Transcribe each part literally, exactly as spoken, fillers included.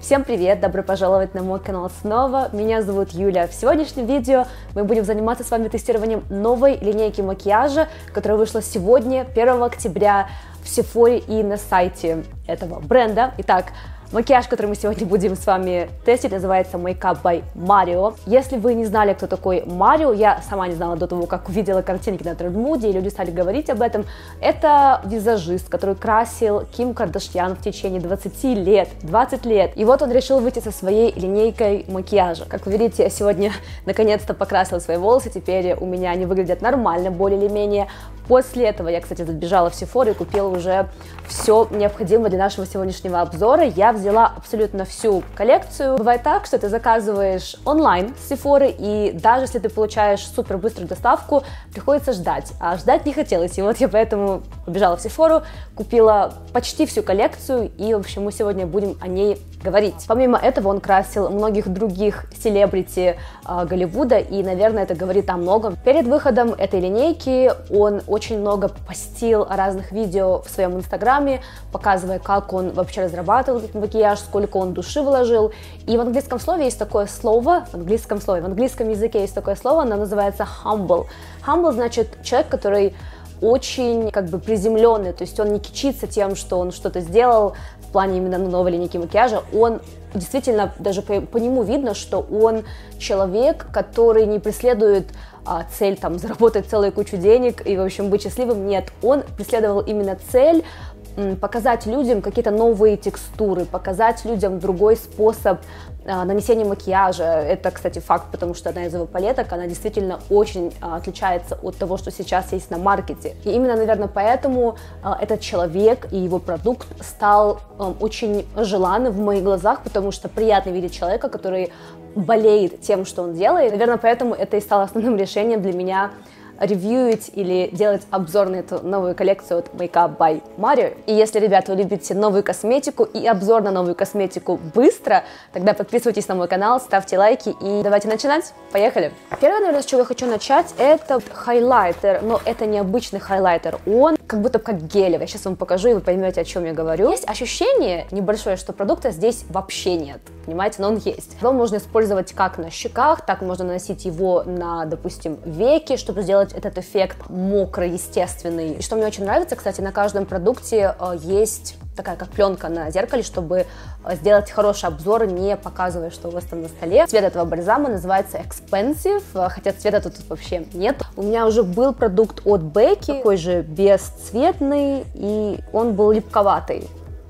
Всем привет! Добро пожаловать на мой канал снова. Меня зовут Юля. В сегодняшнем видео мы будем заниматься с вами тестированием новой линейки макияжа, которая вышла сегодня, первого октября, в Sephora и на сайте этого бренда. Итак, макияж, который мы сегодня будем с вами тестить, называется Makeup by Mario. Если вы не знали, кто такой Марио, я сама не знала до того, как увидела картинки на Трендмуде, и люди стали говорить об этом. Это визажист, который красил Ким Кардашьян в течение двадцати лет, двадцать лет. И вот он решил выйти со своей линейкой макияжа. Как вы видите, я сегодня наконец-то покрасила свои волосы, теперь у меня они выглядят нормально, более или менее. После этого я, кстати, забежала в Sephora и купила уже все необходимое для нашего сегодняшнего обзора. Я взяла абсолютно всю коллекцию. Бывает так, что ты заказываешь онлайн с Sephora, и даже если ты получаешь супер быструю доставку, приходится ждать. А ждать не хотелось, и вот я поэтому побежала в Sephora, купила почти всю коллекцию, и, в общем, мы сегодня будем о ней говорить. Помимо этого, он красил многих других селебрити э, Голливуда, и, наверное, это говорит о многом. Перед выходом этой линейки он очень много постил разных видео в своем инстаграме, показывая, как он вообще разрабатывал этот макияж, сколько он души вложил. И в английском слове есть такое слово, в английском слове, в английском языке есть такое слово, оно называется humble. Humble значит человек, который очень как бы приземленный, то есть он не кичится тем, что он что-то сделал в плане именно новой линейки макияжа. Он действительно, даже по, по нему видно, что он человек, который не преследует а, цель там заработать целую кучу денег и, в общем, быть счастливым. Нет, он преследовал именно цель показать людям какие-то новые текстуры, показать людям другой способ а, нанесения макияжа. Это, кстати, факт, потому что одна из его палеток, она действительно очень а, отличается от того, что сейчас есть на маркете. И именно, наверное, поэтому а, этот человек и его продукт стал а, очень желанным в моих глазах, потому что приятно видеть человека, который болеет тем, что он делает. Наверное, поэтому это и стало основным решением для меня ревьюить или делать обзор на эту новую коллекцию от Makeup by Mario. И если, ребята, вы любите новую косметику и обзор на новую косметику быстро, тогда подписывайтесь на мой канал, ставьте лайки и давайте начинать. Поехали! Первое, наверное, с чего я хочу начать, это хайлайтер, но это не обычный хайлайтер, он как будто как гелевый. Я сейчас вам покажу, и вы поймете, о чем я говорю. Есть ощущение небольшое, что продукта здесь вообще нет, понимаете, но он есть. Его можно использовать как на щеках, так можно наносить его на, допустим, веки, чтобы сделать этот эффект мокрый, естественный. И что мне очень нравится, кстати, на каждом продукте э, есть такая как пленка на зеркале, чтобы э, сделать хороший обзор, не показывая, что у вас там на столе. Цвет этого бальзама называется Expensive, э, хотя цвета тут вообще нет. У меня уже был продукт от Becky, такой же бесцветный, и он был липковатый.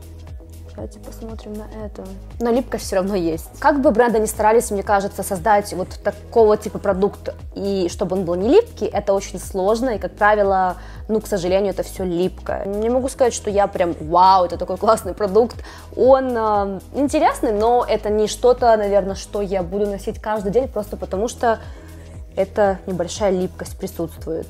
Давайте посмотрим на это. Но липкость все равно есть. Как бы бренды ни старались, мне кажется, создать вот такого типа продукт, и чтобы он был не липкий, это очень сложно, и, как правило, ну, к сожалению, это все липкое. Не могу сказать, что я прям, вау, это такой классный продукт. Он э, интересный, но это не что-то, наверное, что я буду носить каждый день, просто потому что это небольшая липкость присутствует.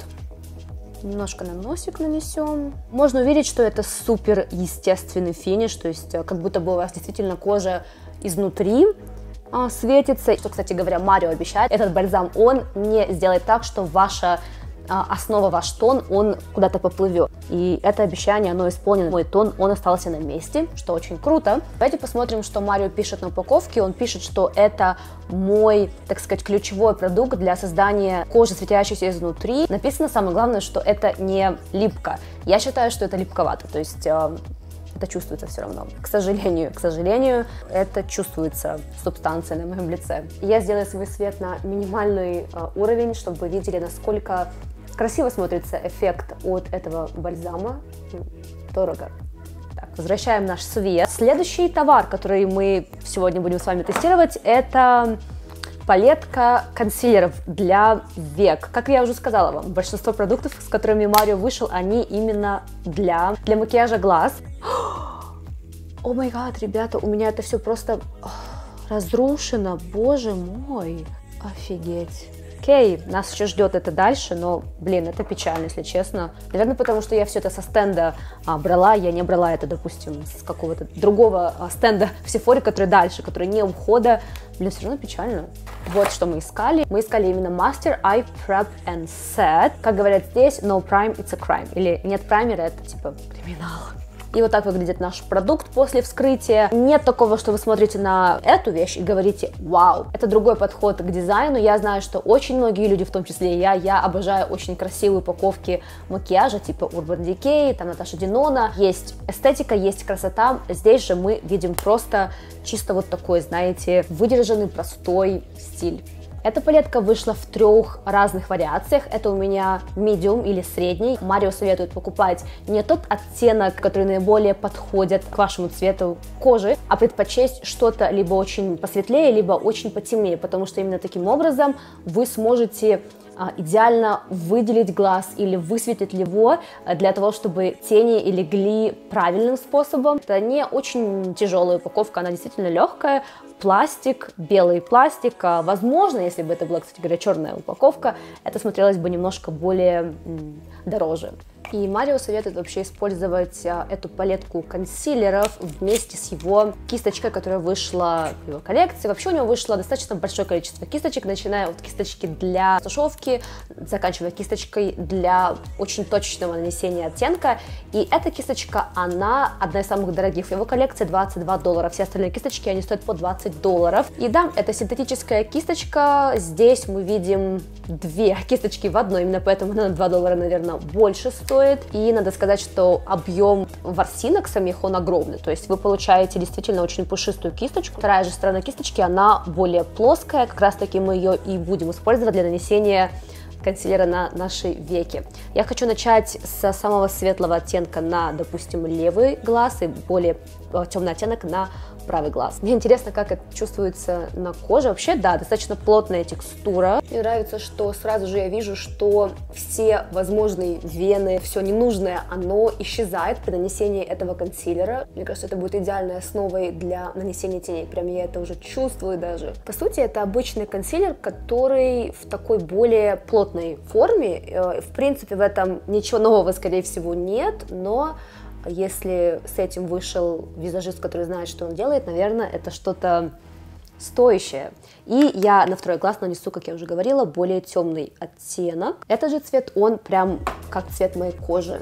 Немножко на носик нанесем. Можно увидеть, что это супер естественный финиш, то есть как будто бы у вас действительно кожа изнутри а, светится. Что, кстати говоря, Марио обещает, этот бальзам, он не сделает так, что ваша а, основа, ваш тон, он куда-то поплывет. И это обещание, оно исполнено. Мой тон, он остался на месте, что очень круто. Давайте посмотрим, что Марио пишет на упаковке. Он пишет, что это мой, так сказать, ключевой продукт для создания кожи, светящейся изнутри. Написано, самое главное, что это не липко. Я считаю, что это липковато, то есть э, это чувствуется все равно. К сожалению, к сожалению, это чувствуется субстанция на моем лице. Я сделаю свой свет на минимальный э, уровень, чтобы вы видели, насколько красиво смотрится эффект от этого бальзама. Дорого. Так, возвращаем наш свет. Следующий товар, который мы сегодня будем с вами тестировать, это палетка консилеров для век. Как я уже сказала вам, большинство продуктов, с которыми Марио вышел, они именно для, для макияжа глаз. О май гад, ребята, у меня это все просто разрушено, боже мой, офигеть. Окей, нас еще ждет это дальше, но, блин, это печально, если честно. Наверное, потому что я все это со стенда а, брала, я не брала это, допустим, с какого-то другого а, стенда в Sephora, который дальше, который не у входа. Блин, все равно печально. Вот что мы искали. Мы искали именно Master Eye Prep and Set. Как говорят здесь, no prime, it's a crime. Или нет праймера, это типа криминал. И вот так выглядит наш продукт после вскрытия. Нет такого, что вы смотрите на эту вещь и говорите «Вау!». Это другой подход к дизайну. Я знаю, что очень многие люди, в том числе и я, я обожаю очень красивые упаковки макияжа типа Urban Decay, там Наташа Денона. Есть эстетика, есть красота. Здесь же мы видим просто чисто вот такой, знаете, выдержанный, простой стиль. Эта палетка вышла в трех разных вариациях. Это у меня medium или средний. Марио советует покупать не тот оттенок, который наиболее подходит к вашему цвету кожи, а предпочесть что-то либо очень посветлее, либо очень потемнее, потому что именно таким образом вы сможете идеально выделить глаз или высветлить его для того, чтобы тени легли правильным способом. Это не очень тяжелая упаковка, она действительно легкая. Пластик, белый пластик. Возможно, если бы это была, кстати говоря, черная упаковка, это смотрелось бы немножко более дороже. И Марио советует вообще использовать а, эту палетку консилеров вместе с его кисточкой, которая вышла в его коллекции. Вообще у него вышло достаточно большое количество кисточек, начиная от кисточки для тушевки, заканчивая кисточкой для очень точного нанесения оттенка. И эта кисточка, она одна из самых дорогих в его коллекции, двадцать два доллара. Все остальные кисточки, они стоят по двадцать долларов. И да, это синтетическая кисточка. Здесь мы видим две кисточки в одной, именно поэтому она на два доллара, наверное, больше стоит. И надо сказать, что объем ворсинок самих, он огромный, то есть вы получаете действительно очень пушистую кисточку. Вторая же сторона кисточки, она более плоская, как раз таки мы ее и будем использовать для нанесения консилера на наши веки. Я хочу начать с самого светлого оттенка на, допустим, левый глаз и более темный оттенок на правый глаз. Мне интересно, как это чувствуется на коже. Вообще, да, достаточно плотная текстура. Мне нравится, что сразу же я вижу, что все возможные вены, все ненужное, оно исчезает при нанесении этого консилера. Мне кажется, это будет идеальной основой для нанесения теней. Прям я это уже чувствую даже. По сути, это обычный консилер, который в такой более плотной форме. В принципе, в этом ничего нового, скорее всего, нет, но если с этим вышел визажист, который знает, что он делает, наверное, это что-то стоящее. И я на второй глаз нанесу, как я уже говорила, более темный оттенок. Этот же цвет, он прям как цвет моей кожи.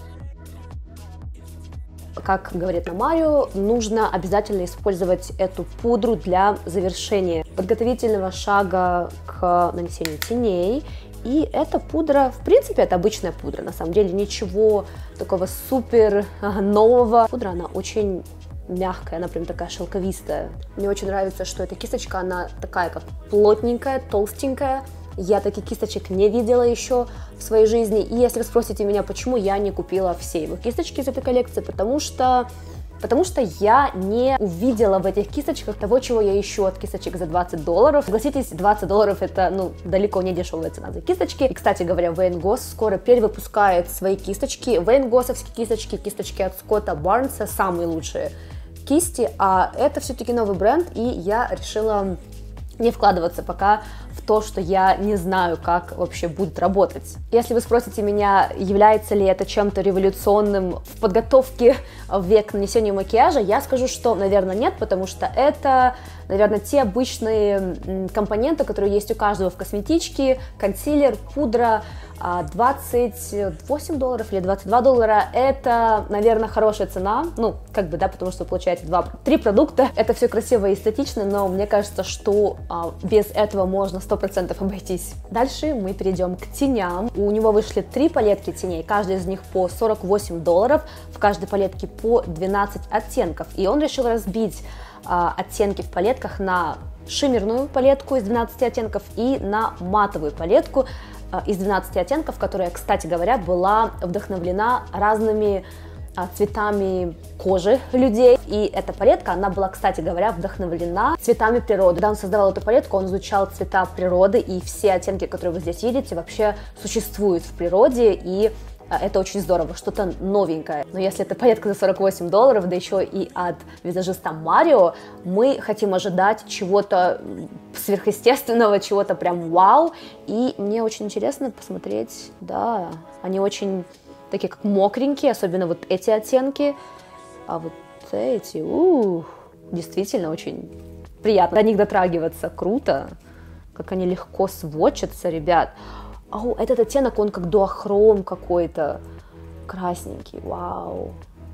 Как говорит на Марио, нужно обязательно использовать эту пудру для завершения подготовительного шага к нанесению теней. И эта пудра, в принципе, это обычная пудра, на самом деле ничего такого супер нового. Пудра, она очень мягкая, она прям такая шелковистая. Мне очень нравится, что эта кисточка, она такая как плотненькая, толстенькая. Я таких кисточек не видела еще в своей жизни. И если вы спросите меня, почему я не купила все его кисточки из этой коллекции, потому что... Потому что я не увидела в этих кисточках того, чего я ищу от кисточек за двадцать долларов. Согласитесь, двадцать долларов это, ну, далеко не дешевая цена за кисточки. И, кстати говоря, Вейн Гос скоро перевыпускает свои кисточки. Вейн Госовские кисточки, кисточки от Скотта Барнса, самые лучшие кисти. А это все-таки новый бренд, и я решила не вкладываться пока в то, что я не знаю, как вообще будет работать. Если вы спросите меня, является ли это чем-то революционным в подготовке век к нанесению макияжа, я скажу, что, наверное, нет, потому что это, наверное, те обычные компоненты, которые есть у каждого в косметичке: консилер, пудра. двадцать восемь долларов или двадцать два доллара, это, наверное, хорошая цена, ну, как бы, да, потому что вы получаете два-три продукта, это все красиво и эстетично, но мне кажется, что а, без этого можно сто процентов обойтись. Дальше мы перейдем к теням. У него вышли три палетки теней, каждая из них по сорок восемь долларов, в каждой палетке по двенадцать оттенков, и он решил разбить а, оттенки в палетках на шиммерную палетку из двенадцати оттенков и на матовую палетку из двенадцати оттенков, которая, кстати говоря, была вдохновлена разными а, цветами кожи людей. И эта палетка, она была, кстати говоря, вдохновлена цветами природы. Когда он создавал эту палетку, он изучал цвета природы, и все оттенки, которые вы здесь видите, вообще существуют в природе, и это очень здорово, что-то новенькое. Но если это палетка за сорок восемь долларов, да еще и от визажиста Марио, мы хотим ожидать чего-то сверхъестественного, чего-то прям вау. И мне очень интересно посмотреть, да, они очень такие как мокренькие, особенно вот эти оттенки. А вот эти, ух, действительно очень приятно до них дотрагиваться, круто. Как они легко сводчатся, ребят. О, этот оттенок, он как дуохром какой-то, красненький, вау.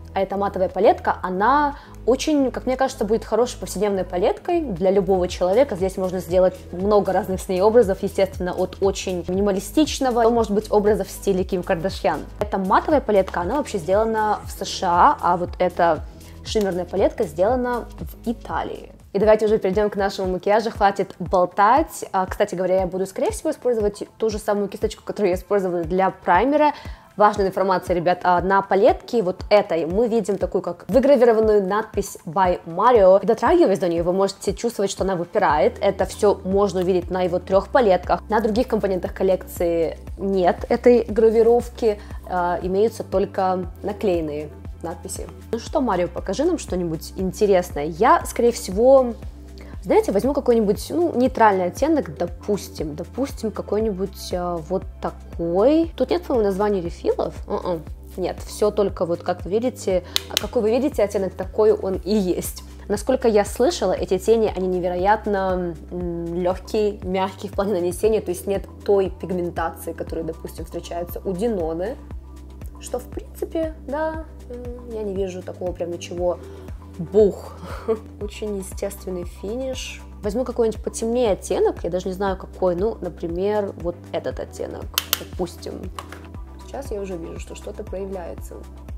А эта матовая палетка, она очень, как мне кажется, будет хорошей повседневной палеткой для любого человека. Здесь можно сделать много разных с ней образов, естественно, от очень минималистичного до, может быть, образов в стиле Ким Кардашьян. Эта матовая палетка, она вообще сделана в США, а вот эта шиммерная палетка сделана в Италии. И давайте уже перейдем к нашему макияжу, хватит болтать. А, кстати говоря, я буду, скорее всего, использовать ту же самую кисточку, которую я использовала для праймера. Важная информация, ребят, на палетке вот этой мы видим такую, как выгравированную надпись by Mario. И дотрагиваясь до нее, вы можете чувствовать, что она выпирает. Это все можно увидеть на его трех палетках. На других компонентах коллекции нет этой гравировки, э, имеются только наклеенные надписи. Ну что, Марио, покажи нам что-нибудь интересное. Я, скорее всего, знаете, возьму какой-нибудь, ну, нейтральный оттенок, допустим, допустим, какой-нибудь а, вот такой. Тут нет, по-моему, названия рефилов? Uh-uh. Нет, все только вот, как вы видите, а какой вы видите оттенок, такой он и есть. Насколько я слышала, эти тени, они невероятно легкие, мягкие в плане нанесения, то есть нет той пигментации, которая, допустим, встречается у Диноны, что, в принципе, да, я не вижу такого прям ничего. Бух. Очень естественный финиш. Возьму какой-нибудь потемнее оттенок, я даже не знаю какой, ну, например, вот этот оттенок, допустим. Сейчас я уже вижу, что что-то проявляется.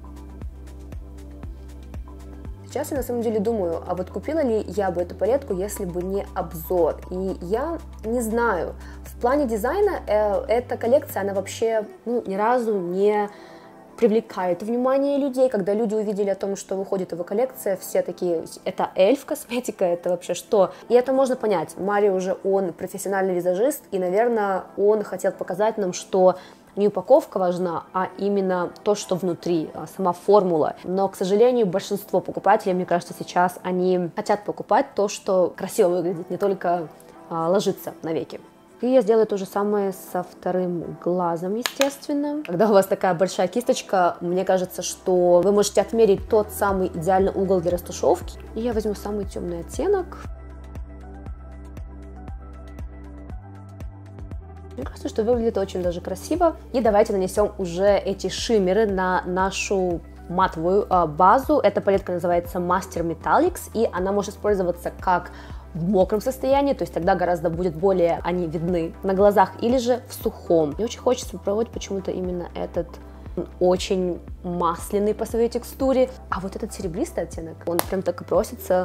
Сейчас я на самом деле думаю, а вот купила ли я бы эту палетку, если бы не обзор? И я не знаю. В плане дизайна э, эта коллекция, она вообще ну, ни разу не привлекает внимание людей. Когда люди увидели о том, что выходит его коллекция, все такие, это эльф косметика, это вообще что? И это можно понять. Марио уже, он профессиональный визажист, и, наверное, он хотел показать нам, что не упаковка важна, а именно то, что внутри, сама формула. Но, к сожалению, большинство покупателей, мне кажется, сейчас они хотят покупать то, что красиво выглядит, не только а, ложится на веки. И я сделаю то же самое со вторым глазом, естественно. Когда у вас такая большая кисточка, мне кажется, что вы можете отмерить тот самый идеальный угол для растушевки. И я возьму самый темный оттенок. Мне кажется, что выглядит очень даже красиво. И давайте нанесем уже эти шиммеры на нашу матовую э, базу. Эта палетка называется Master Metallics, и она может использоваться как в мокром состоянии, то есть тогда гораздо будет более они видны на глазах, или же в сухом. Мне очень хочется попробовать почему-то именно этот, он очень масляный по своей текстуре, а вот этот серебристый оттенок, он прям так и просится.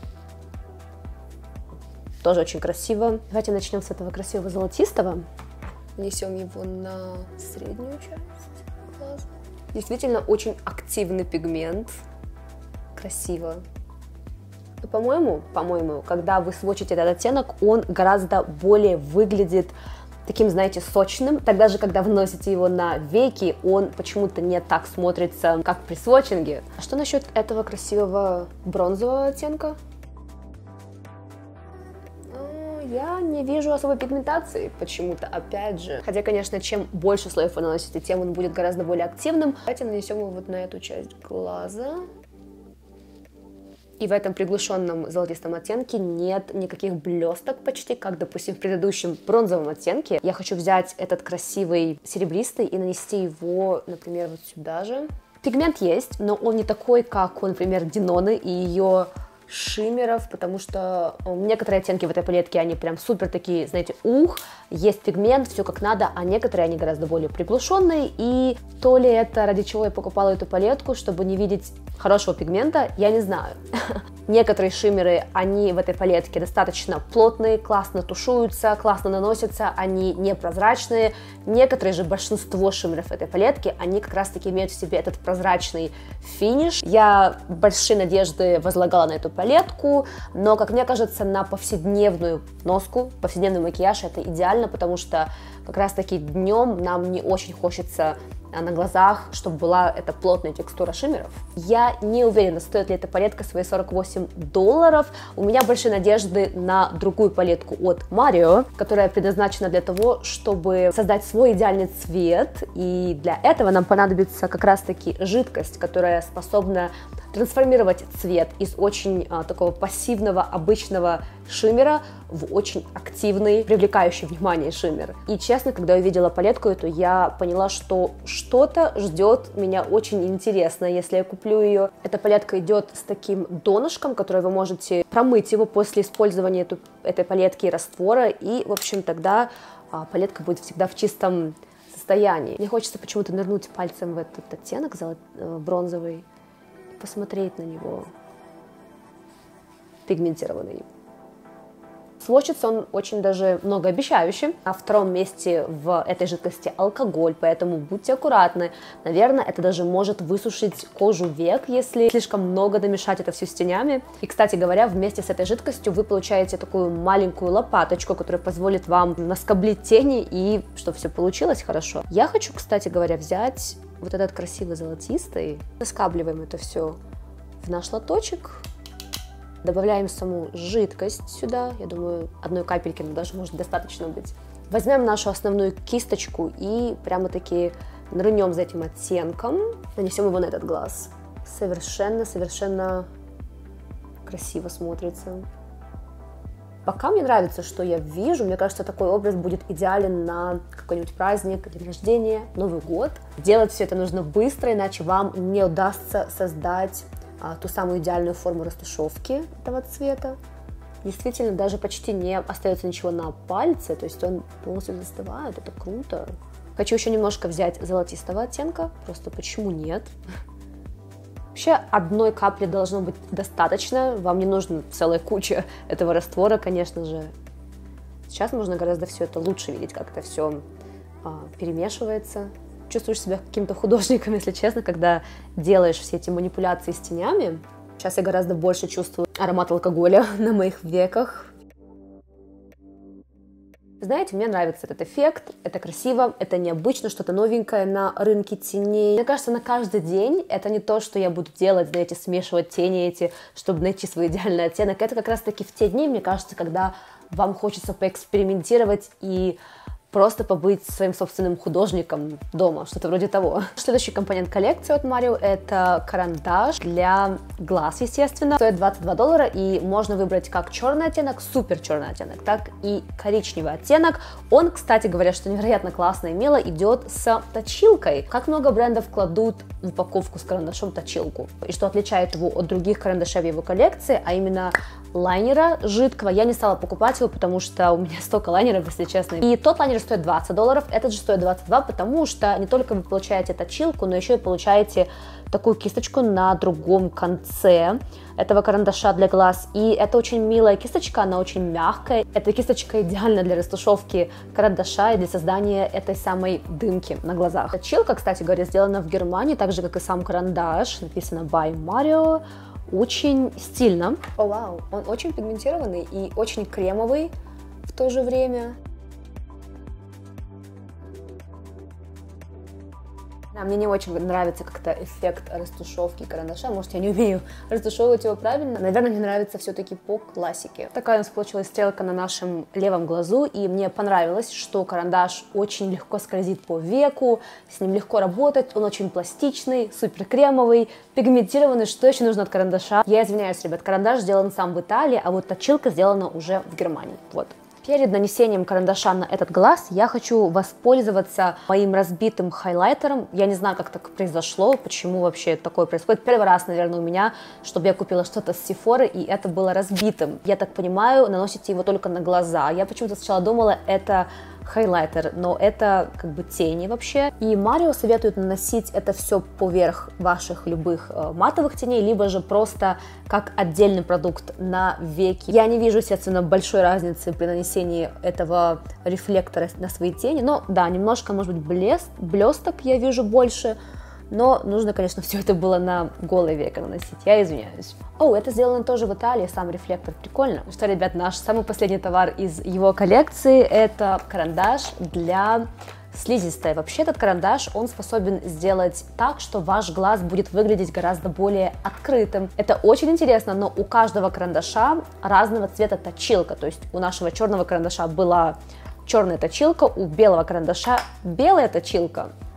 Тоже очень красиво. Давайте начнем с этого красивого золотистого. Нанесем его на среднюю часть глаза. Действительно очень активный пигмент. Красиво. Но, по-моему, по-моему, когда вы сводчите этот оттенок, он гораздо более выглядит таким, знаете, сочным. Тогда же, когда вы наносите его на веки, он почему-то не так смотрится, как при сводчинге. А что насчет этого красивого бронзового оттенка? Я не вижу особой пигментации почему-то, опять же. Хотя, конечно, чем больше слоев вы наносите, тем он будет гораздо более активным. Давайте нанесем его вот на эту часть глаза. И в этом приглушенном золотистом оттенке нет никаких блесток почти, как, допустим, в предыдущем бронзовом оттенке. Я хочу взять этот красивый серебристый и нанести его, например, вот сюда же. Пигмент есть, но он не такой, как у, например, Диноны и ее шиммеров, потому что некоторые оттенки в этой палетке, они прям супер такие, знаете, ух, есть пигмент, все как надо, а некоторые, они гораздо более приглушенные, и то ли это ради чего я покупала эту палетку, чтобы не видеть хорошего пигмента, я не знаю. Некоторые шиммеры, они в этой палетке достаточно плотные, классно тушуются, классно наносятся, они непрозрачные. Некоторые же, большинство шиммеров этой палетки, они как раз-таки имеют в себе этот прозрачный финиш. Я большие надежды возлагала на эту палетку, но, как мне кажется, на повседневную носку, повседневный макияж это идеально, потому что как раз-таки днем нам не очень хочется на глазах, чтобы была эта плотная текстура шиммеров. Я не уверена, стоит ли эта палетка свои сорок восемь долларов. У меня большие надежды на другую палетку от Mario, которая предназначена для того, чтобы создать свой идеальный цвет. И для этого нам понадобится как раз-таки жидкость, которая способна трансформировать цвет из очень а, такого пассивного, обычного шиммера в очень активный, привлекающий внимание шиммер. И честно, когда я увидела палетку эту, я поняла, что что-то ждет меня очень интересно, если я куплю ее. Эта палетка идет с таким донышком, который вы можете промыть его после использования эту, этой палетки и раствора, и, в общем, тогда а, палетка будет всегда в чистом состоянии. Мне хочется почему-то нырнуть пальцем в этот оттенок золот... бронзовый, посмотреть на него. Пигментированный. Сводчится он очень даже многообещающий. На втором месте в этой жидкости алкоголь, поэтому будьте аккуратны. Наверное, это даже может высушить кожу век, если слишком много намешать это все с тенями. И, кстати говоря, вместе с этой жидкостью вы получаете такую маленькую лопаточку, которая позволит вам наскоблить тени и чтобы все получилось хорошо. Я хочу, кстати говоря, взять вот этот красивый золотистый. Наскабливаем это все в наш лоточек. Добавляем саму жидкость сюда, я думаю, одной капельки нам даже может достаточно быть. Возьмем нашу основную кисточку и прямо-таки нырнем за этим оттенком, нанесем его на этот глаз. Совершенно-совершенно красиво смотрится. Пока мне нравится, что я вижу, мне кажется, такой образ будет идеален на какой-нибудь праздник, день рождения, Новый год. Делать все это нужно быстро, иначе вам не удастся создать а, ту самую идеальную форму растушевки этого цвета. Действительно, даже почти не остается ничего на пальце, то есть он полностью застывает, это круто. Хочу еще немножко взять золотистого оттенка, просто почему нет? Вообще одной капли должно быть достаточно, вам не нужна целая куча этого раствора, конечно же. Сейчас можно гораздо все это лучше видеть, как это все а, перемешивается. Чувствуешь себя каким-то художником, если честно, когда делаешь все эти манипуляции с тенями. Сейчас я гораздо больше чувствую аромат алкоголя на моих веках. Знаете, мне нравится этот эффект, это красиво, это необычно, что-то новенькое на рынке теней. Мне кажется, на каждый день это не то, что я буду делать, знаете, смешивать тени эти, чтобы найти свой идеальный оттенок. Это как раз-таки в те дни, мне кажется, когда вам хочется поэкспериментировать и просто побыть своим собственным художником дома, что-то вроде того. Следующий компонент коллекции от Mario — это карандаш для глаз, естественно. Стоит двадцать два доллара, и можно выбрать как черный оттенок, супер черный оттенок, так и коричневый оттенок. Он, кстати говоря, что невероятно классно и мило, идет с точилкой. Как много брендов кладут в упаковку с карандашом точилку, и что отличает его от других карандашей в его коллекции, а именно лайнера жидкого. Я не стала покупать его, потому что у меня столько лайнеров, если честно. И тот лайнер стоит двадцать долларов, этот же стоит двадцать два, потому что не только вы получаете точилку, но еще и получаете такую кисточку на другом конце этого карандаша для глаз. И это очень милая кисточка, она очень мягкая. Эта кисточка идеальна для растушевки карандаша и для создания этой самой дымки на глазах. Точилка, кстати говоря, сделана в Германии, так же, как и сам карандаш. Написано by Mario. Очень стильно. О, вау, он очень пигментированный и очень кремовый в то же время. Да, мне не очень нравится как-то эффект растушевки карандаша, может, я не умею растушевывать его правильно. Наверное, мне нравится все-таки по классике. Такая у нас получилась стрелка на нашем левом глазу, и мне понравилось, что карандаш очень легко скользит по веку, с ним легко работать, он очень пластичный, супер кремовый, пигментированный. Что еще нужно от карандаша? Я извиняюсь, ребят, карандаш сделан сам в Италии, а вот точилка сделана уже в Германии. Вот. Перед нанесением карандаша на этот глаз я хочу воспользоваться моим разбитым хайлайтером. Я не знаю, как так произошло, почему вообще такое происходит. Первый раз, наверное, у меня, чтобы я купила что-то с Sephora, и это было разбитым. Я так понимаю, наносите его только на глаза. Я почему-то сначала думала, это хайлайтер, но это как бы тени вообще. И Mario советует наносить это все поверх ваших любых э, матовых теней, либо же просто как отдельный продукт на веки. Я не вижу, естественно, большой разницы при нанесении этого рефлектора на свои тени, но да, немножко, может быть, блест, блесток я вижу больше, но нужно, конечно, все это было на голое веко наносить, я извиняюсь. О, это сделано тоже в Италии, сам рефлектор, прикольно. Что, ребят, наш самый последний товар из его коллекции — это карандаш для слизистой. Вообще этот карандаш, он способен сделать так, что ваш глаз будет выглядеть гораздо более открытым. Это очень интересно, но у каждого карандаша разного цвета точилка, то есть у нашего черного карандаша была черная точилка, у белого карандаша белая точилка.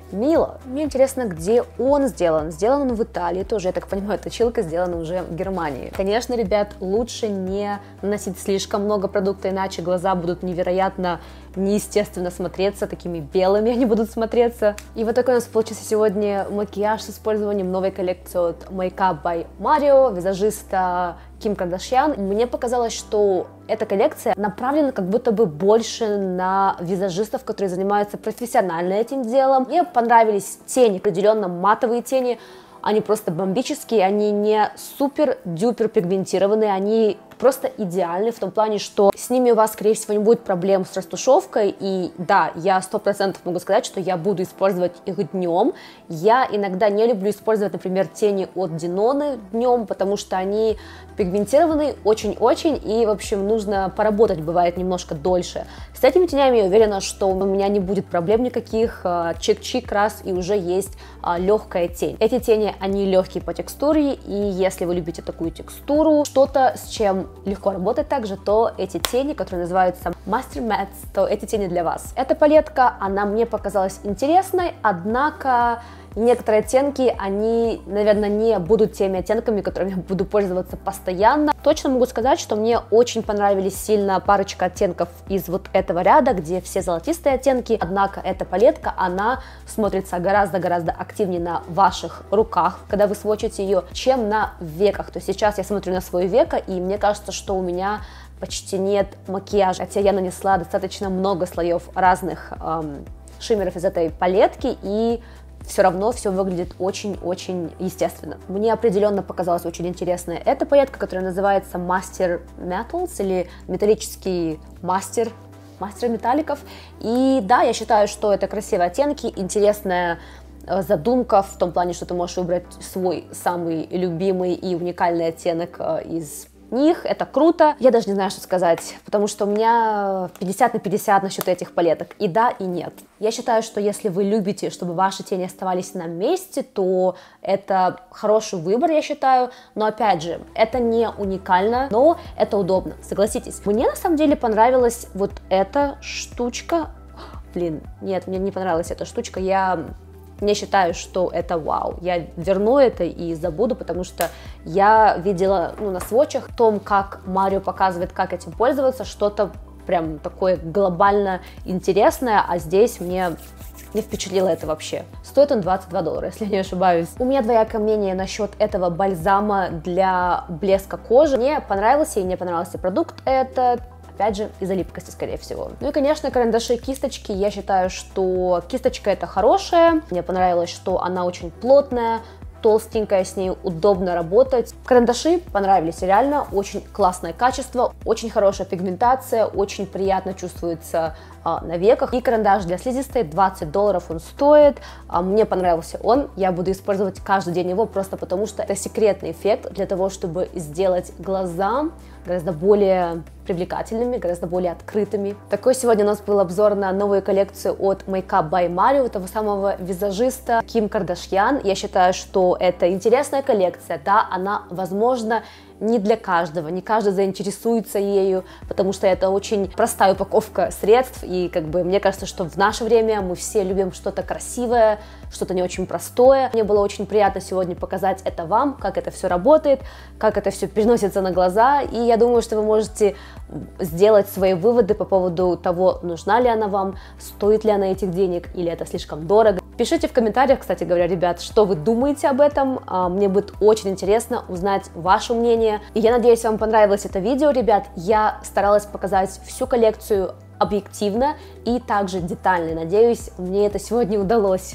мило. Мне интересно, где он сделан. Сделан он в Италии, тоже, я так понимаю, точилка сделана уже в Германии. Конечно, ребят, лучше не наносить слишком много продукта, иначе глаза будут невероятно неестественно смотреться, такими белыми они будут смотреться. И вот такой у нас получился сегодня макияж с использованием новой коллекции от Make Up by Mario, визажиста Ким Кардашьян. Мне показалось, что эта коллекция направлена как будто бы больше на визажистов, которые занимаются профессионально этим делом. Мне понравились тени, определенно матовые тени. Они просто бомбические, они не супер-дюпер пигментированные, они просто идеальны в том плане, что с ними у вас, скорее всего, не будет проблем с растушевкой. И да, я сто процентов могу сказать, что я буду использовать их днем. Я иногда не люблю использовать, например, тени от Диноны днем, потому что они пигментированы очень-очень, и, в общем, нужно поработать, бывает, немножко дольше. С этими тенями я уверена, что у меня не будет проблем никаких, чик-чик раз, и уже есть легкая тень. Эти тени, они легкие по текстуре, и если вы любите такую текстуру, что-то, с чем легко работать также, то эти тени, которые называются Master Mattes, то эти тени для вас. Эта палетка, она мне показалась интересной, однако некоторые оттенки, они, наверное, не будут теми оттенками, которыми я буду пользоваться постоянно. Точно могу сказать, что мне очень понравились сильно парочка оттенков из вот этого ряда, где все золотистые оттенки, однако эта палетка, она смотрится гораздо-гораздо активнее на ваших руках, когда вы сводчите ее, чем на веках. То есть сейчас я смотрю на свое веко, и мне кажется, что у меня почти нет макияжа, хотя я нанесла достаточно много слоев разных эм, шиммеров из этой палетки, и все равно все выглядит очень-очень естественно. Мне определенно показалась очень интересная эта палетка, которая называется Master Metals, или металлический мастер, мастер металликов. И да, я считаю, что это красивые оттенки, интересная задумка в том плане, что ты можешь выбрать свой самый любимый и уникальный оттенок из них, это круто. Я даже не знаю, что сказать, потому что у меня пятьдесят на пятьдесят насчет этих палеток, и да, и нет. Я считаю, что если вы любите, чтобы ваши тени оставались на месте, то это хороший выбор, я считаю, но опять же, это не уникально, но это удобно, согласитесь. Мне на самом деле понравилась вот эта штучка. Блин, нет, мне не понравилась эта штучка, я не считаю, что это вау. Я верну это и забуду, потому что я видела, ну, на свотчах о том, как Марио показывает, как этим пользоваться, что-то прям такое глобально интересное, а здесь мне не впечатлило это вообще. Стоит он двадцать два доллара, если я не ошибаюсь. У меня двоякое мнение насчет этого бальзама для блеска кожи. Мне понравился и не понравился продукт этот. Опять же, из-за липкости, скорее всего. Ну и, конечно, карандаши, кисточки. Я считаю, что кисточка это хорошая. Мне понравилось, что она очень плотная, толстенькая, с ней удобно работать. Карандаши понравились реально, очень классное качество, очень хорошая пигментация, очень приятно чувствуется а, на веках. И карандаш для слизистой, двадцать долларов он стоит. А, мне понравился он, я буду использовать каждый день его, просто потому что это секретный эффект для того, чтобы сделать глаза гораздо более привлекательными, гораздо более открытыми. Такой сегодня у нас был обзор на новую коллекцию от Make Up by Mario, того самого визажиста Ким Кардашьян. Я считаю, что это интересная коллекция, да, она, возможно, не для каждого, не каждый заинтересуется ею, потому что это очень простая упаковка средств, и как бы мне кажется, что в наше время мы все любим что-то красивое, что-то не очень простое. Мне было очень приятно сегодня показать это вам, как это все работает, как это все переносится на глаза, и я думаю, что вы можете сделать свои выводы по поводу того, нужна ли она вам, стоит ли она этих денег, или это слишком дорого. Пишите в комментариях, кстати говоря, ребят, что вы думаете об этом, мне будет очень интересно узнать ваше мнение. И я надеюсь, вам понравилось это видео, ребят, я старалась показать всю коллекцию объективно и также детально, надеюсь, мне это сегодня удалось.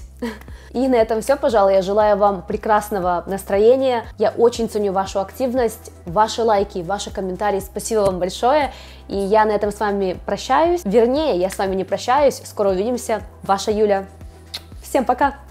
И на этом все, пожалуй, я желаю вам прекрасного настроения, я очень ценю вашу активность, ваши лайки, ваши комментарии, спасибо вам большое, и я на этом с вами прощаюсь, вернее, я с вами не прощаюсь, скоро увидимся, ваша Юля, всем пока!